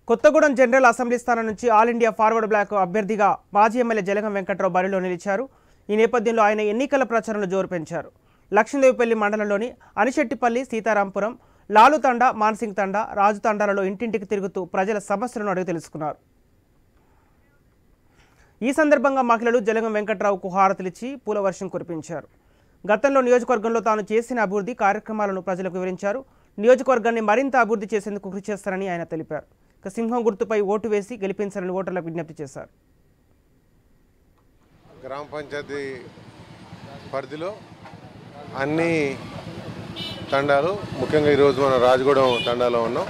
Kothagudem general assembly స్థానం నుంచి all India forward black అభ్యర్థిగా మాజీ ఎమ్మెల్యే జలగం వెంకట్ రావు బరిలో నిలిచారు. ఈ నేపథ్యంలో ఆయన ఎన్నికల ప్రచారంలో జోరు పెంచారు. లక్ష్మీదేవిపల్లి మండలంలోని అనిశెట్టిపల్లి, సీతారాంపురం, లాలు తండా, మాన్సింగ్ తండా, రాజు తండాలలో ఇంటింటికి తిరుగుతూ ప్రజల సమస్యలను అడిగి తెలుసుకున్నారు. ఈ సందర్భంగా మహిళలు జలగం వెంకట్రావుకు హారతులిచ్చి పూలవర్షం కురిపించారు. గతంలో నియోజకవర్గంలో తాను చేసిన అభివృద్ధి కార్యక్రమాలను ప్రజలకు వివరించారు. నియోజకవర్గాన్ని మరింత అభివృద్ధి చేసేందుకు కృషి చేస్తారని ఆయన తెలిపారు. సింహం గుర్తుపై ఓటు వేసి గెలిపించాలని ఓటర్లకు విజ్ఞప్తి చేశారు. గ్రామ పంచాయతీ పరిధిలో అన్ని తండాలు, ముఖ్యంగా ఈరోజు మనం రాజగూడెం తండాలో ఉన్నాం.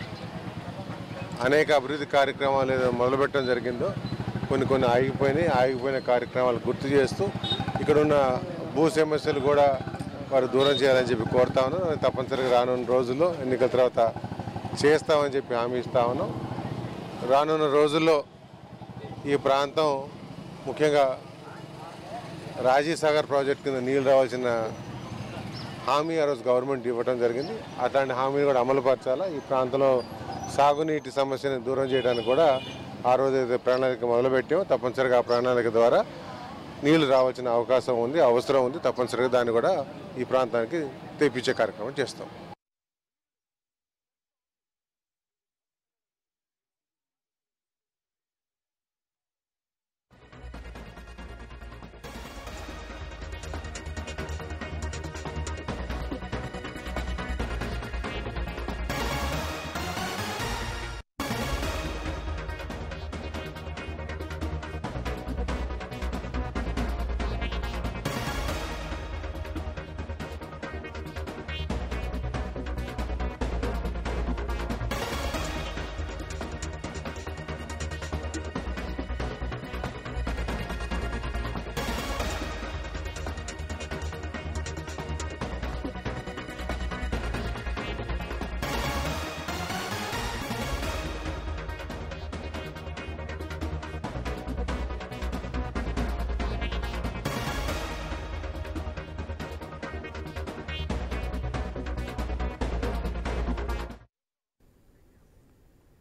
అనేక అభివృద్ధి కార్యక్రమాలు ఏదో మొదలుపెట్టడం జరిగిందో కొన్ని ఆగిపోయిన కార్యక్రమాలు గుర్తు చేస్తూ ఇక్కడ ఉన్న భూ సమస్యలు కూడా వారు దూరం చేయాలని చెప్పి కోరుతా ఉన్నాం. తప్పనిసరిగా రానున్న రోజుల్లో ఎన్నికల తర్వాత చేస్తామని చెప్పి హామీ ఇస్తా ఉన్నాం. రానున్న రోజుల్లో ఈ ప్రాంతం ముఖ్యంగా రాజీవ్ సాగర్ ప్రాజెక్ట్ కింద నీళ్ళు రావాల్సిన హామీ ఆ రోజు గవర్నమెంట్ ఇవ్వడం జరిగింది. అట్లాంటి హామీని కూడా అమలుపరచాలా. ఈ ప్రాంతంలో సాగునీటి సమస్యను దూరం చేయడానికి కూడా ఆ రోజు అయితే ప్రణాళిక మొదలుపెట్టామో తప్పనిసరిగా ఆ ప్రణాళిక ద్వారా నీళ్లు రావాల్సిన అవకాశం ఉంది, అవసరం ఉంది. తప్పనిసరిగా దాన్ని కూడా ఈ ప్రాంతానికి తెప్పించే కార్యక్రమం చేస్తాం.